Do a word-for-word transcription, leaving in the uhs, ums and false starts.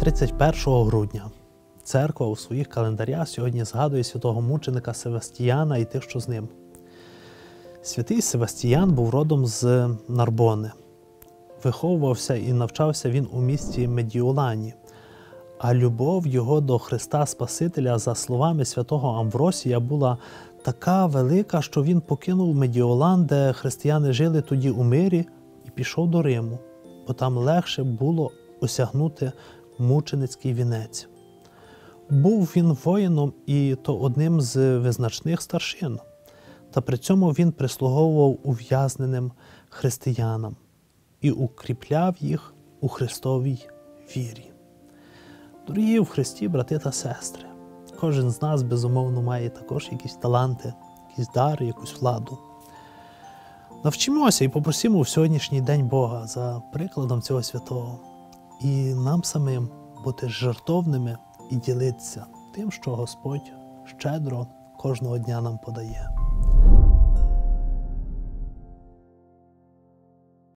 тридцять першого грудня церква у своїх календарях сьогодні згадує святого мученика Севастіяна і тих, що з ним. Святий Севастіян був родом з Нарбони. Виховувався і навчався він у місті Медіолані. А любов його до Христа Спасителя, за словами святого Амвросія, була така велика, що він покинув Медіолан, де християни жили тоді у мирі, і пішов до Риму, бо там легше було осягнути мученицький вінець. Був він воїном і то одним з визначних старшин, та при цьому він прислуговував ув'язненим християнам і укріпляв їх у Христовій вірі. Дорогі в Христі, брати та сестри, кожен з нас, безумовно, має також якісь таланти, якісь дари, якусь владу. Навчимося і попросимо в сьогоднішній день Бога за прикладом цього святого і нам самим бути жертовними і ділитися тим, що Господь щедро кожного дня нам подає.